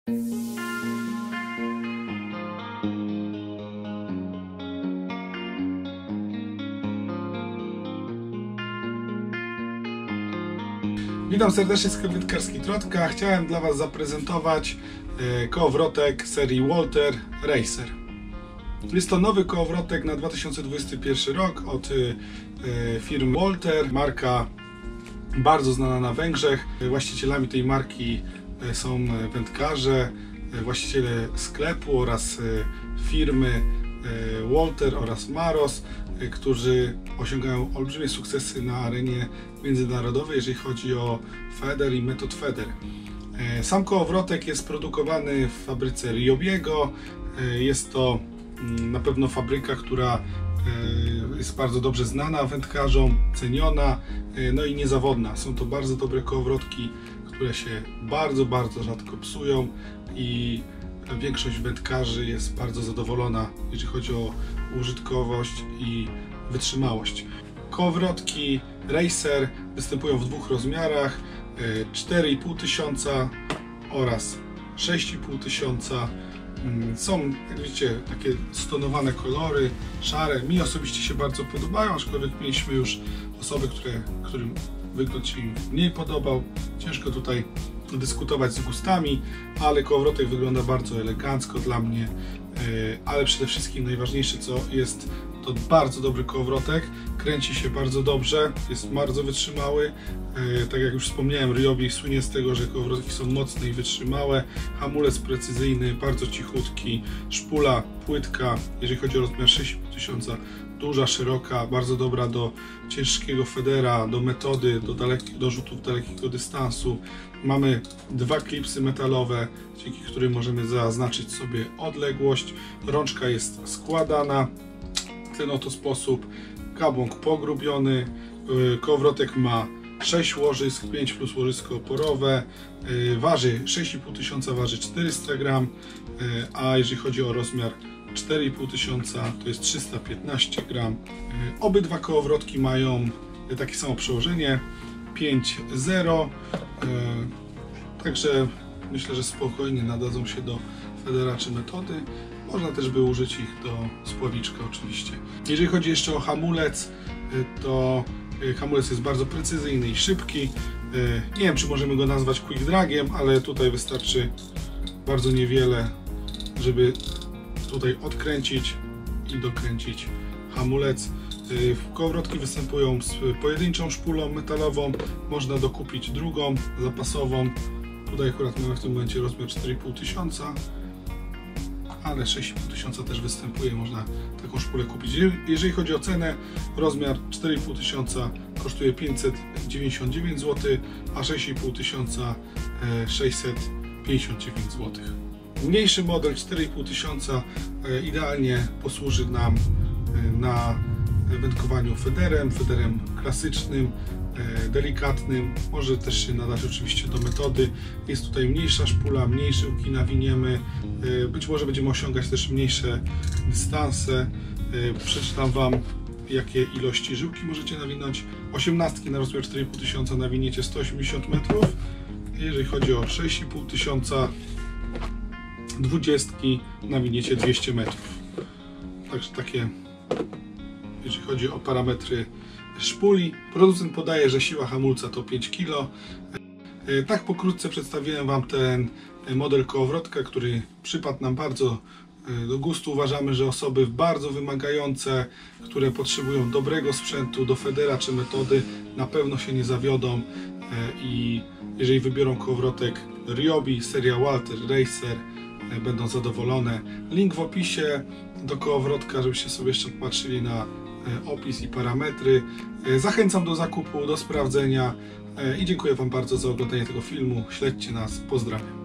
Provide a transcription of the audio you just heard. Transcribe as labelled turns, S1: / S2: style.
S1: Witam serdecznie, sklep wędkarski Trotka. Chciałem dla Was zaprezentować kołowrotek serii Walter Racer. Jest to nowy kołowrotek na 2021 rok od firmy Walter. Marka bardzo znana na Węgrzech. Właścicielami tej marki są wędkarze, właściciele sklepu oraz firmy Walter oraz Maros, którzy osiągają olbrzymie sukcesy na arenie międzynarodowej, jeżeli chodzi o feder i metod feder. Sam kołowrotek jest produkowany w fabryce Ryobiego. Jest to na pewno fabryka, która jest bardzo dobrze znana wędkarzom, ceniona, no i niezawodna. Są to bardzo dobre kołowrotki, które się bardzo rzadko psują i większość wędkarzy jest bardzo zadowolona, jeżeli chodzi o użytkowość i wytrzymałość. Kołowrotki Racer występują w dwóch rozmiarach: 4500 oraz 6500. Są, jak widzicie, takie stonowane kolory, szare. Mi osobiście się bardzo podobają, aczkolwiek mieliśmy już osoby, którym wygląd się mniej podobał. Ciężko tutaj dyskutować z gustami, ale kołowrotek wygląda bardzo elegancko dla mnie, ale przede wszystkim najważniejsze co jest, to bardzo dobry kołowrotek, kręci się bardzo dobrze, jest bardzo wytrzymały. Tak jak już wspomniałem, Ryobi słynie z tego, że kołowrotki są mocne i wytrzymałe, hamulec precyzyjny, bardzo cichutki, szpula płytka, jeżeli chodzi o rozmiar 6500, duża, szeroka, bardzo dobra do ciężkiego federa, do metody, do rzutów dalekiego dystansu. Mamy dwa klipsy metalowe, dzięki którym możemy zaznaczyć sobie odległość. Rączka jest składana w ten oto sposób, gabłąk pogrubiony, kołowrotek ma 6 łożysk, 5 plus łożysko oporowe, waży 6500, waży 400 gram, a jeżeli chodzi o rozmiar 4500, to jest 315 gram. Obydwa kołowrotki mają takie samo przełożenie 5.0, także myślę, że spokojnie nadadzą się do federa czy metody. Można też by użyć ich do spławiczka oczywiście. Jeżeli chodzi jeszcze o hamulec, to hamulec jest bardzo precyzyjny i szybki. Nie wiem, czy możemy go nazwać quick dragiem, ale tutaj wystarczy bardzo niewiele, żeby tutaj odkręcić i dokręcić hamulec. Kołowrotki występują z pojedynczą szpulą metalową, można dokupić drugą, zapasową. Tutaj akurat mamy w tym momencie rozmiar 4500, ale 6500 też występuje, można taką szpulę kupić. Jeżeli chodzi o cenę, rozmiar 4500 kosztuje 599 zł, a 6500 659 zł. Mniejszy model 4500 idealnie posłuży nam na wędkowaniu federem klasycznym, delikatnym. Może też się nadać oczywiście do metody. Jest tutaj mniejsza szpula, mniej żyłki nawiniemy. Być może będziemy osiągać też mniejsze dystanse. Przeczytam Wam, jakie ilości żyłki możecie nawinąć. 18 na rozmiar 4500 nawiniecie 180 metrów. Jeżeli chodzi o 6500, 20 nawiniecie 200 metrów. Także takie, jeżeli chodzi o parametry szpuli. Producent podaje, że siła hamulca to 5 kg. Tak pokrótce przedstawiłem Wam ten model kołowrotka, który przypadł nam bardzo do gustu. Uważamy, że osoby bardzo wymagające, które potrzebują dobrego sprzętu do federa czy metody, na pewno się nie zawiodą i jeżeli wybiorą kołowrotek Ryobi, seria Walter Racer, będą zadowolone. Link w opisie do kołowrotka, żebyście sobie jeszcze popatrzyli na opis i parametry. Zachęcam do zakupu, do sprawdzenia i dziękuję Wam bardzo za oglądanie tego filmu. Śledźcie nas, pozdrawiam.